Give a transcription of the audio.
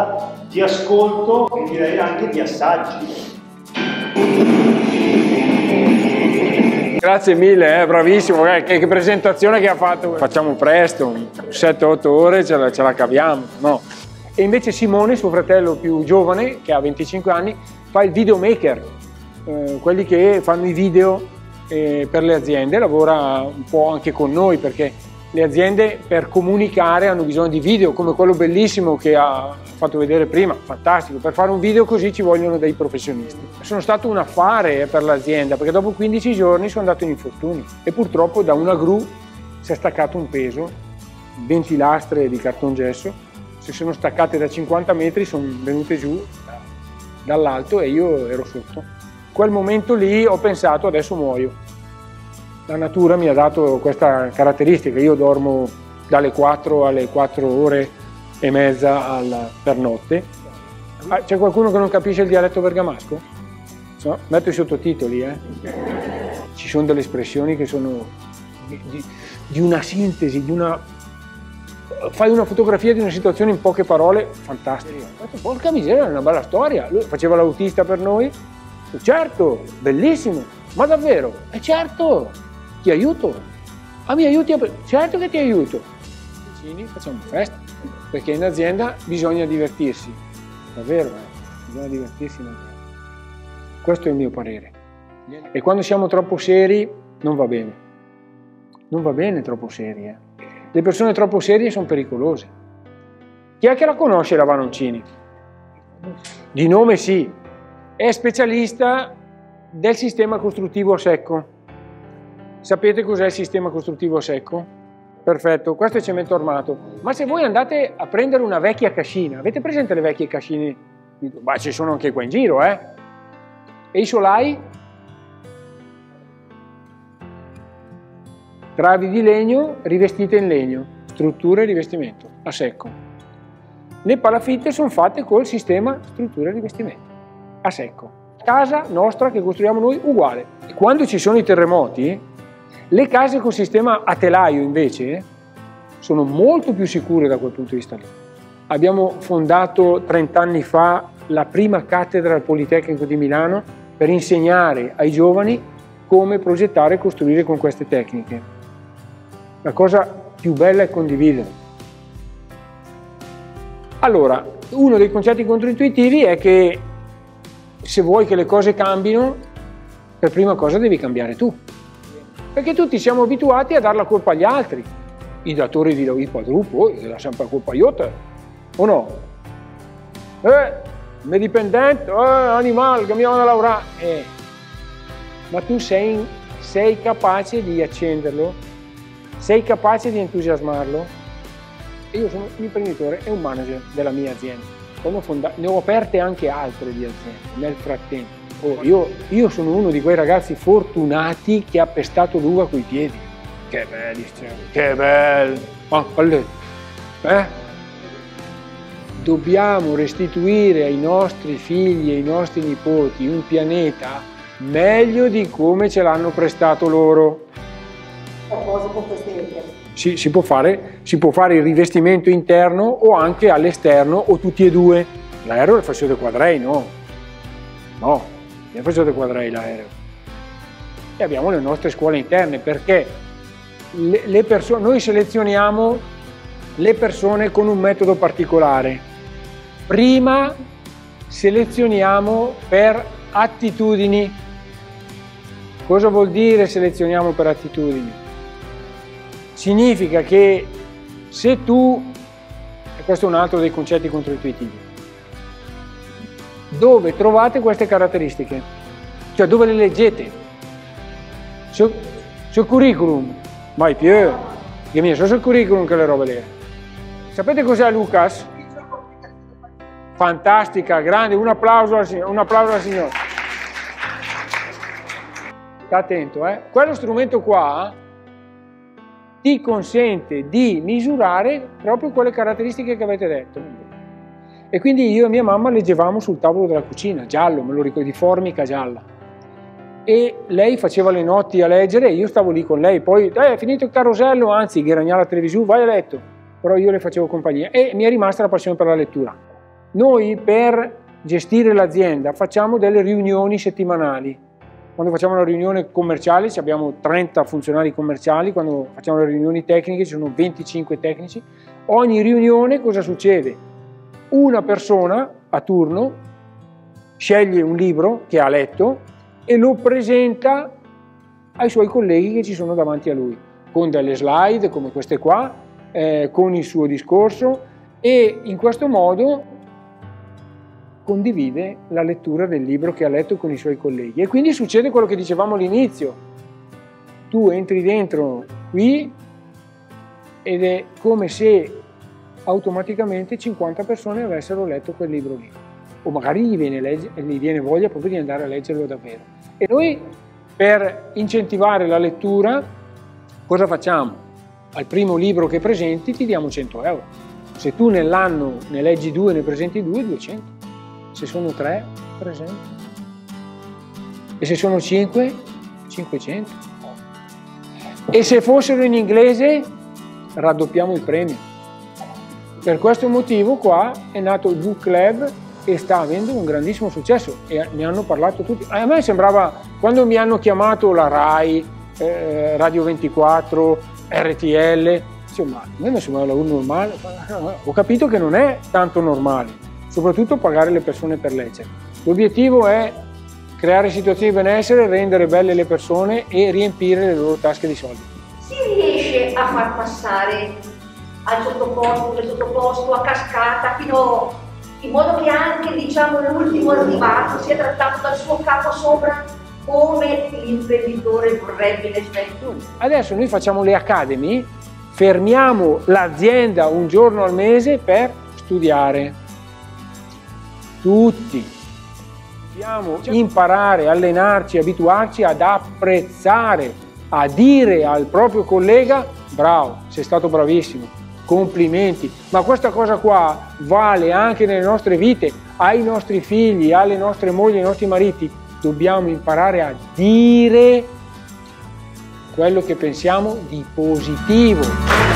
chiamata di ascolto e direi anche di assaggi. Grazie mille, bravissimo, che presentazione che ha fatto. Facciamo presto, 7-8 ore ce la caviamo, no? E invece Simone, suo fratello più giovane, che ha 25 anni, fa il videomaker, quelli che fanno i video per le aziende, lavora un po' anche con noi perché le aziende per comunicare hanno bisogno di video, come quello bellissimo che ha fatto vedere prima, fantastico. Per fare un video così ci vogliono dei professionisti. Sono stato un affare per l'azienda perché dopo 15 giorni sono andato in infortunio e purtroppo da una gru si è staccato un peso, 20 lastre di cartongesso, si sono staccate da 50 metri, sono venute giù dall'alto e io ero sotto. In quel momento lì ho pensato adesso muoio. La natura mi ha dato questa caratteristica, io dormo dalle 4 alle 4 ore e mezza per notte. C'è qualcuno che non capisce il dialetto bergamasco? No? Metto i sottotitoli, Ci sono delle espressioni che sono di una sintesi, fai una fotografia di una situazione in poche parole, fantastica. Porca miseria, è una bella storia. Lui faceva l'autista per noi, certo, bellissimo, ma davvero? Certo! Ti aiuto? Mi aiuti? Certo che ti aiuto. Vicini, facciamo festa, perché in azienda bisogna divertirsi, davvero, bisogna divertirsi in azienda. Questo è il mio parere. E quando siamo troppo seri non va bene. Non va bene troppo seri. Le persone troppo serie sono pericolose. Chi è che la conosce la Vanoncini? Di nome sì. È specialista del sistema costruttivo a secco. Sapete cos'è il sistema costruttivo a secco? Perfetto, questo è cemento armato. Ma se voi andate a prendere una vecchia cascina, avete presente le vecchie cascine? Ma ci sono anche qua in giro, E i solai? Travi di legno rivestite in legno, struttura e rivestimento, a secco. Le palafitte sono fatte col sistema struttura e rivestimento, a secco. Casa nostra che costruiamo noi, uguale. E quando ci sono i terremoti, le case col sistema a telaio invece sono molto più sicure da quel punto di vista lì. Abbiamo fondato 30 anni fa la prima cattedra al Politecnico di Milano per insegnare ai giovani come progettare e costruire con queste tecniche. La cosa più bella è condividere. Allora, uno dei concetti controintuitivi è che se vuoi che le cose cambino, per prima cosa devi cambiare tu. Perché tutti siamo abituati a dare la colpa agli altri. I datori di quadruplo, dà sempre colpa a te, o no? Mi dipendente, animale, che mi vanno a lavorare. Ma tu sei capace di accenderlo? Sei capace di entusiasmarlo? E io sono un imprenditore e un manager della mia azienda. Ne ho aperte anche altre di aziende nel frattempo. Io sono uno di quei ragazzi fortunati che ha pestato l'uva coi piedi. Che belli, che bello! Dobbiamo restituire ai nostri figli e ai nostri nipoti un pianeta meglio di come ce l'hanno prestato loro. Cosa con queste idee? Sì, si può fare il rivestimento interno o anche all'esterno o tutti e due. L'aereo le faccio dei quadrei, no? No. Ne faccio dei quadrei l'aereo. E abbiamo le nostre scuole interne perché noi selezioniamo le persone con un metodo particolare. Prima selezioniamo per attitudini. Cosa vuol dire selezioniamo per attitudini? Significa che se tu, e questo è un altro dei concetti controintuitivi, dove trovate queste caratteristiche? Cioè dove le leggete? Sul curriculum, mai più, che mi sono sul curriculum che le robe lì. Sapete cos'è Lucas? Fantastica, grande, un applauso al signore. Sta attento, Quello strumento qua ti consente di misurare proprio quelle caratteristiche che avete detto. E quindi io e mia mamma leggevamo sul tavolo della cucina, giallo, me lo ricordo, di formica gialla. E lei faceva le notti a leggere e io stavo lì con lei. Poi, è finito il carosello, anzi, ghiragnava la televisione, vai a letto. Però io le facevo compagnia e mi è rimasta la passione per la lettura. Noi per gestire l'azienda facciamo delle riunioni settimanali. Quando facciamo una riunione commerciale abbiamo 30 funzionari commerciali, quando facciamo le riunioni tecniche ci sono 25 tecnici. Ogni riunione cosa succede? Una persona a turno sceglie un libro che ha letto e lo presenta ai suoi colleghi che ci sono davanti a lui, con delle slide come queste qua, con il suo discorso, e in questo modo condivide la lettura del libro che ha letto con i suoi colleghi. E quindi succede quello che dicevamo all'inizio: tu entri dentro qui ed è come se automaticamente 50 persone avessero letto quel libro lì, o magari gli viene voglia proprio di andare a leggerlo davvero. E noi, per incentivare la lettura, cosa facciamo? Al primo libro che presenti ti diamo 100 euro. Se tu nell'anno ne leggi 2, ne presenti 2, 200. Se sono 3, 300. E se sono 5, 500. E se fossero in inglese, raddoppiamo il premio. Per questo motivo qua è nato il Book Club e sta avendo un grandissimo successo, e ne hanno parlato tutti. A me sembrava, quando mi hanno chiamato la RAI, Radio 24, RTL, insomma, a me mi sembrava un normale. Ho capito che non è tanto normale, soprattutto pagare le persone per leggere. L'obiettivo è creare situazioni di benessere, rendere belle le persone e riempire le loro tasche di soldi. Si riesce a far passare al sottoposto, a cascata, fino in modo che anche, diciamo, l'ultimo arrivato sia trattato dal suo capo sopra come l'imprenditore vorrebbe in effetti. Adesso noi facciamo le academy, fermiamo l'azienda un giorno al mese per studiare. Tutti. Dobbiamo imparare, allenarci, abituarci ad apprezzare, a dire al proprio collega: bravo, sei stato bravissimo, complimenti. Ma questa cosa qua vale anche nelle nostre vite, ai nostri figli, alle nostre mogli, ai nostri mariti. Dobbiamo imparare a dire quello che pensiamo di positivo.